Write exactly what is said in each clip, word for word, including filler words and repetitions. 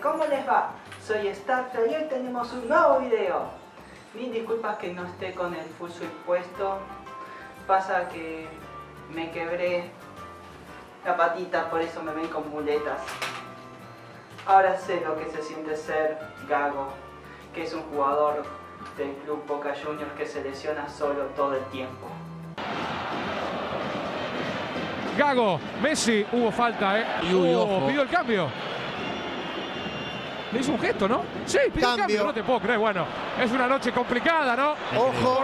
¿cómo les va? Soy Starfly y hoy tenemos un nuevo video. Mil disculpas que no esté con el full suit puesto. Pasa que me quebré la patita, por eso me ven con muletas. Ahora sé lo que se siente ser Gago, que es un jugador del club Boca Juniors que se lesiona solo todo el tiempo. Gago, Messi, hubo falta, ¿eh? Y uy, oh, ojo. pidió el cambio. Le hizo un gesto, ¿no? Sí, pidió el cambio. No te puedo creer, bueno, es una noche complicada, ¿no? Ojo.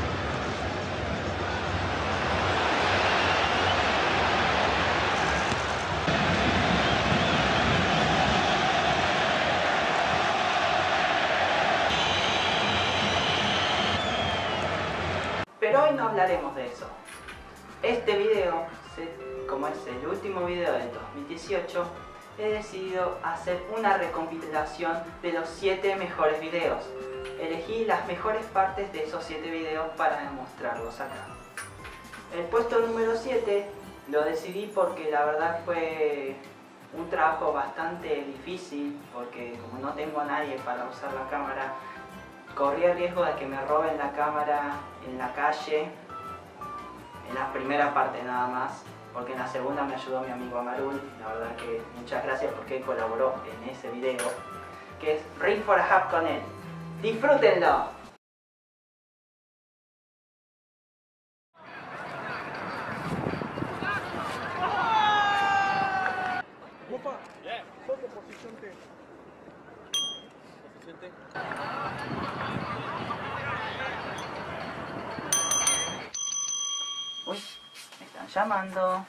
Pero hoy no hablaremos de eso. Este video, como es el último video del dos mil dieciocho, he decidido hacer una recompilación de los siete mejores videos. Elegí las mejores partes de esos siete videos para demostrarlos acá. El puesto número siete lo decidí porque la verdad fue un trabajo bastante difícil, porque como no tengo a nadie para usar la cámara, corrí el riesgo de que me roben la cámara en la calle, en la primera parte nada más, porque en la segunda me ayudó mi amigo Amarul. La verdad que muchas gracias porque él colaboró en ese video, que es Ring for a Hub con él. ¡Disfrútenlo! Uy, me están llamando.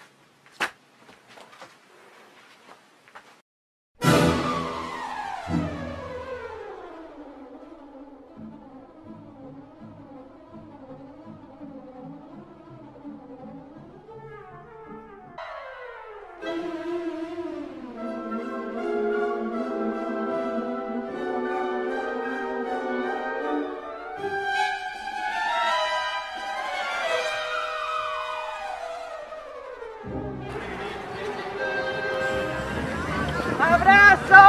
¡Abrazo!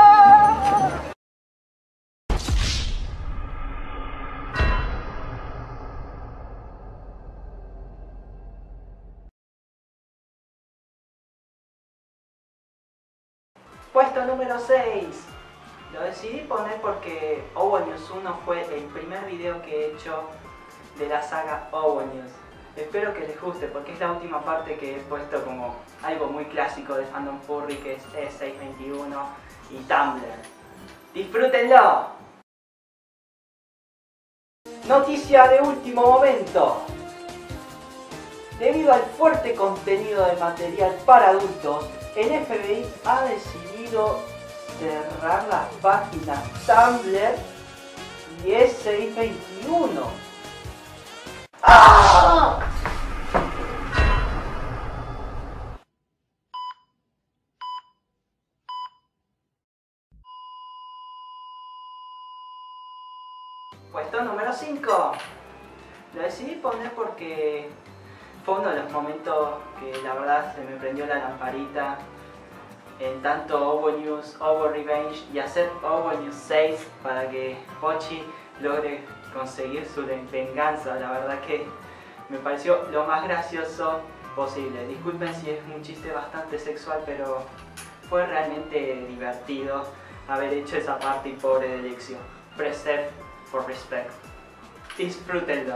Puesto número seis. Lo decidí poner porque Owo News uno fue el primer video que he hecho de la saga Owo News. Espero que les guste porque es la última parte que he puesto como algo muy clásico de Fandom Furry, que es E seiscientos veintiuno y Tumblr. ¡Disfrútenlo! Noticia de último momento. Debido al fuerte contenido de material para adultos, el F B I ha decidido cerrar las páginas Tumblr y E seiscientos veintiuno. ¡Ah! Puesto número cinco. Lo decidí poner porque fue uno de los momentos que la verdad se me prendió la lamparita en tanto Owo News, Owo Revenge y hacer Owo News seis para que Pochi logre conseguir su venganza. La verdad que me pareció lo más gracioso posible. Disculpen si es un chiste bastante sexual, pero fue realmente divertido haber hecho esa parte y pobre de Lexio. Preserve for respect. Disfrútenlo.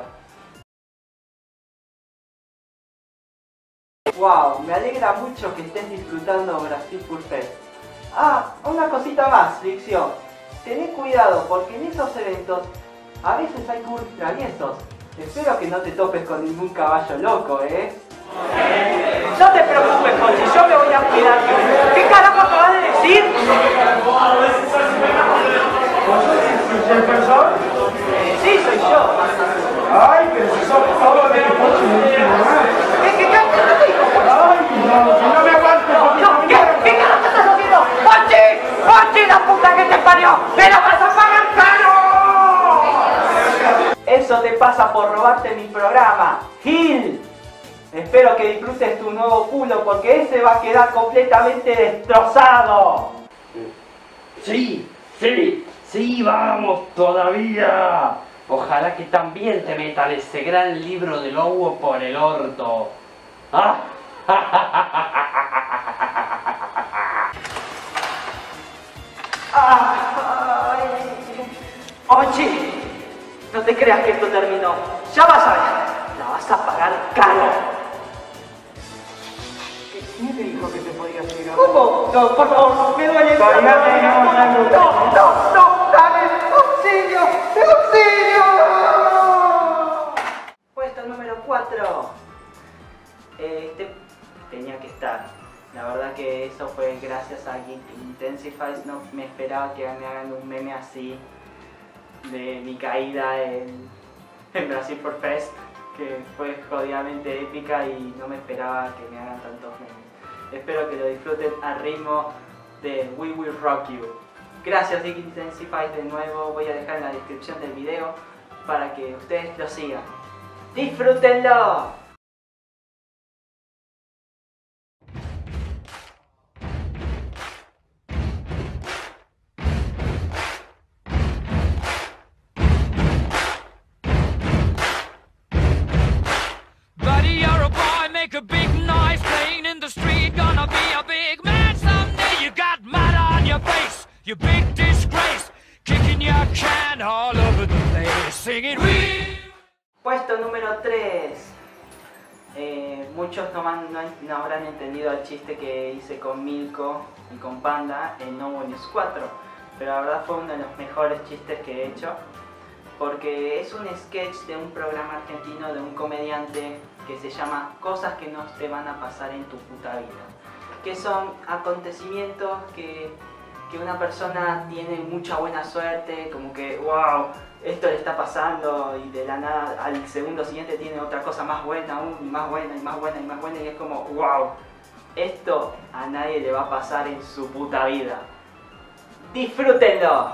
Wow, me alegra mucho que estés disfrutando Brasil Full Fest. Ah, una cosita más, Lexio. Tené cuidado porque en esos eventos a veces hay curvos traviesos. Espero que no te topes con ningún caballo loco, ¿eh? No te preocupes, Pochi, yo me voy a cuidar. ¿Qué carajo acabas de decir? ¿El profesor? Eh, sí, soy yo. Ay, pero si sos todo de que Pochi no dice nada. ¿Qué, qué carajo te dijo? Ay, no, que no me aguanto. No, ¿qué? ¿Qué carajo estás haciendo? ¡Pochi! ¡Pochi, la puta que te parió! ¡Me la vas a pagar caro! Eso te pasa por robarte mi programa, Gil. Espero que disfrutes tu nuevo culo porque ese va a quedar completamente destrozado. Sí, sí, sí, vamos todavía. Ojalá que también te metan ese gran libro de lobo por el orto. ¡Ah! Oye, no te creas que esto terminó. Ya vas a ver, la vas a pagar caro. ¿Quién te dijo que te podías llegar? ¿Cómo? No, por favor, me duele. No, no, no, no, no, no, dame auxilio, auxilio. Puesto número cuatro. Este tenía que estar. La verdad que eso fue gracias a Geek Intensifies. No me esperaba que me hagan un meme así de mi caída en, en Brasil for Fest, que fue jodidamente épica y no me esperaba que me hagan tantos memes. Espero que lo disfruten al ritmo de We Will Rock You. Gracias Geek Intensifies de nuevo, voy a dejar en la descripción del video para que ustedes lo sigan. ¡Disfrútenlo! Make a big noise playing in the street. Gonna be a big man someday. You got mud on your face, you big disgrace. Kicking your can all over the place. Singing we. Puesto número tres. Eh, muchos no, van, no, no habrán entendido el chiste que hice con Milko y con Panda en No More News cuatro. Pero la verdad fue uno de los mejores chistes que he hecho. Porque es un sketch de un programa argentino de un comediante que se llama Cosas que no te van a pasar en tu puta vida. Que son acontecimientos que, que una persona tiene mucha buena suerte, como que wow, esto le está pasando y de la nada al segundo siguiente tiene otra cosa más buena aún y más buena y más buena y más buena y es como wow, esto a nadie le va a pasar en su puta vida. ¡Disfrútenlo!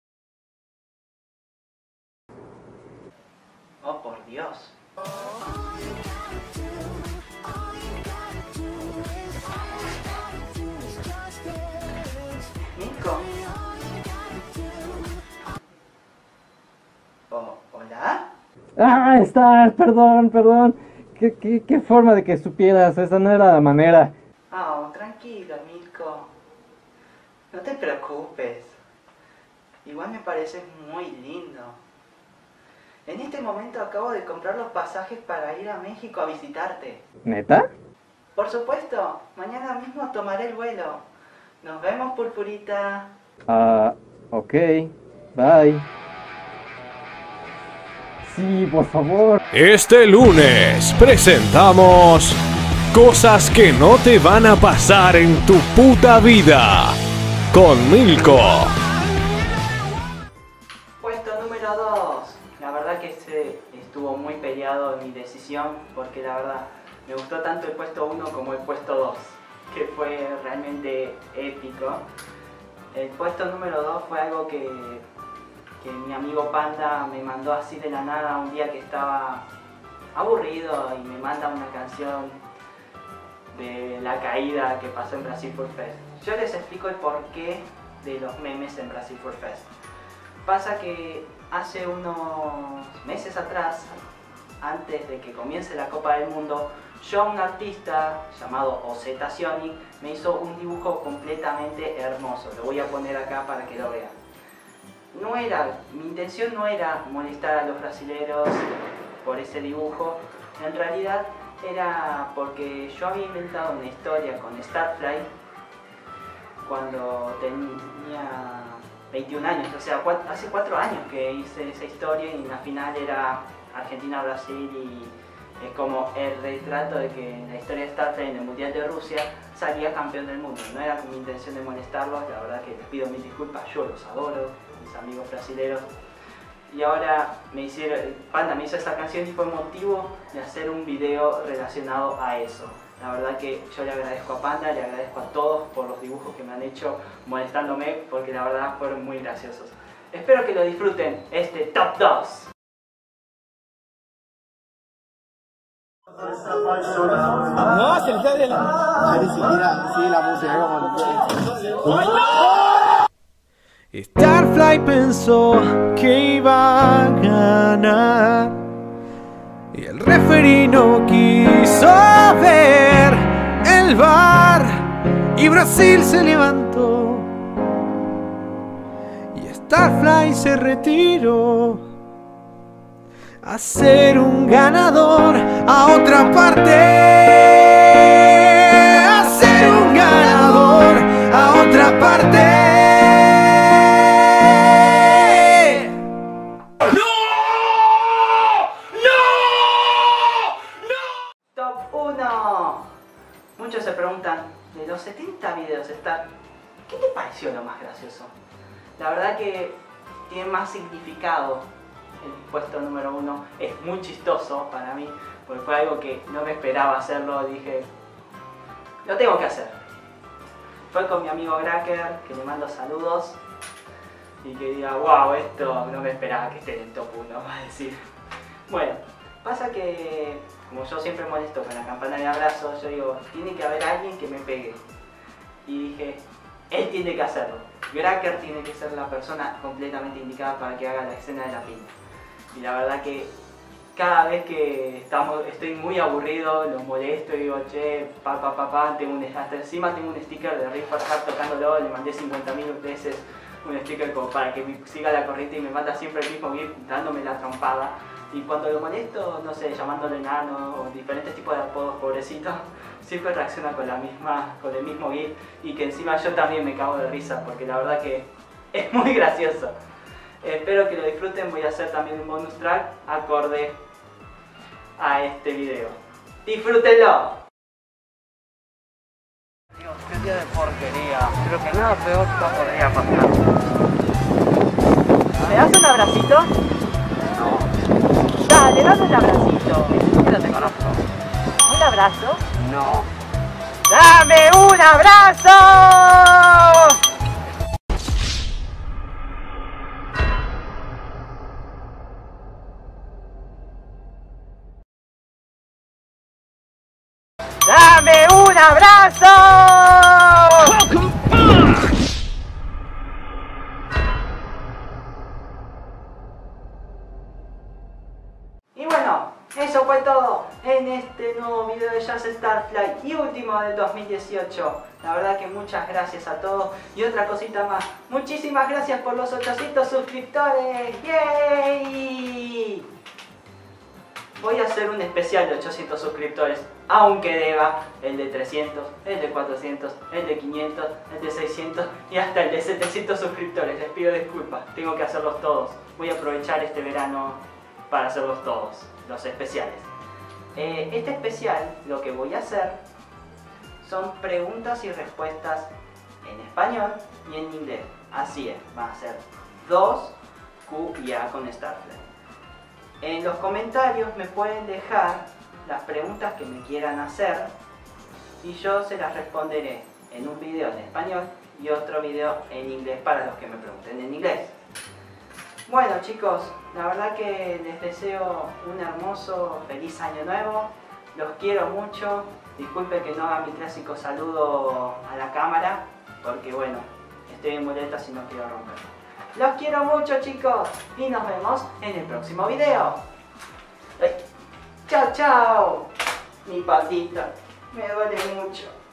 Oh, por Dios. Nico. Oh, ¿hola? Ah, estás, perdón, perdón. ¿Qué, qué, qué forma de que supieras? Esa no era la manera. Oh, tranquilo, Milko. No te preocupes. Igual me pareces muy lindo. En este momento acabo de comprar los pasajes para ir a México a visitarte. ¿Neta? Por supuesto, mañana mismo tomaré el vuelo. Nos vemos, Purpurita. Ah, uh, ok. Bye. Sí, por favor. Este lunes presentamos Cosas que no te van a pasar en tu puta vida con Milko. Puesto número dos. La verdad que este estuvo muy peleado en mi decisión porque la verdad me gustó tanto el puesto uno como el puesto dos, que fue realmente épico. El puesto número dos fue algo que, que mi amigo Panda me mandó así de la nada un día que estaba aburrido y me manda una canción de la caída que pasó en Brasil for Fest. Yo les explico el porqué de los memes en Brasil for Fest. Pasa que hace unos meses atrás, antes de que comience la Copa del Mundo, yo, un artista llamado Ozetacionic, me hizo un dibujo completamente hermoso. Lo voy a poner acá para que lo vean. No era, mi intención no era molestar a los brasileros por ese dibujo. En realidad era porque yo había inventado una historia con Starfly cuando tenía veintiún años, o sea, hace cuatro años que hice esa historia y la final era Argentina-Brasil y es como el retrato de que en la historia de Starfly en el Mundial de Rusia salía campeón del mundo. No era con mi intención de molestarlos, la verdad que les pido mil disculpas, yo los adoro, mis amigos brasileros. Y ahora me hicieron, Panda me hizo esta canción y fue motivo de hacer un video relacionado a eso. La verdad que yo le agradezco a Panda, le agradezco a todos por los dibujos que me han hecho molestándome, porque la verdad fueron muy graciosos. Espero que lo disfruten, este Top dos. No, se le sale la... Sí, la música como... Starfly pensó que iba a ganar y el referee no quiso ver el V A R y Brasil se levantó y Starfly se retiró a ser un ganador a otra parte, a ser un ganador a otra parte. Muchos se preguntan, de los setenta videos Star, ¿qué te pareció lo más gracioso? La verdad que tiene más significado el puesto número uno, es muy chistoso para mí, porque fue algo que no me esperaba hacerlo, dije, lo tengo que hacer. Fue con mi amigo Gracker, que le mando saludos, y que diga, wow, esto no me esperaba que esté en el top uno, va a decir. Bueno, pasa que, como yo siempre molesto con la campana de abrazo, yo digo, tiene que haber alguien que me pegue. Y dije, él tiene que hacerlo. Gracker tiene que ser la persona completamente indicada para que haga la escena de la piña. Y la verdad que cada vez que estamos, estoy muy aburrido, lo molesto y digo, che, papá, papá, tengo un, hasta encima tengo un sticker de Rick Farhart tocándolo, le mandé cincuenta mil veces un sticker como para que me siga la corriente y me manda siempre el mismo gif dándome la trompada. Y cuando lo molesto, no sé, llamándolo enano o diferentes tipos de apodos, pobrecito, siempre reacciona con la misma, con el mismo gif y que encima yo también me cago de risa porque la verdad que es muy gracioso. Eh, espero que lo disfruten, voy a hacer también un bonus track acorde a este video. ¡Disfrútenlo! Dios, qué día de porquería, creo que nada peor no podría pasar. ¿Me das un abracito? Dale, dame un abracito. No te conozco. ¿Un abrazo? No. ¡Dame un abrazo! ¡Dame un abrazo! Y bueno, eso fue todo en este nuevo video de Just Starfly y último del dos mil dieciocho. La verdad que muchas gracias a todos. Y otra cosita más, muchísimas gracias por los ochocientos suscriptores. ¡Yay! Voy a hacer un especial de ochocientos suscriptores, aunque deba el de trescientos, el de cuatrocientos, el de quinientos, el de seiscientos y hasta el de setecientos suscriptores. Les pido disculpas, tengo que hacerlos todos. Voy a aprovechar este verano para hacerlos todos, los especiales. Eh, este especial, lo que voy a hacer son preguntas y respuestas en español y en inglés. Así es, van a ser dos Q y A con Starfly. En los comentarios me pueden dejar las preguntas que me quieran hacer y yo se las responderé en un video en español y otro video en inglés para los que me pregunten en inglés. Bueno chicos, la verdad que les deseo un hermoso, feliz año nuevo. Los quiero mucho. Disculpen que no haga mi clásico saludo a la cámara, porque bueno, estoy en muletas y no quiero romperlo. Los quiero mucho chicos y nos vemos en el próximo video. Ay, chao chao, mi patita, me duele mucho.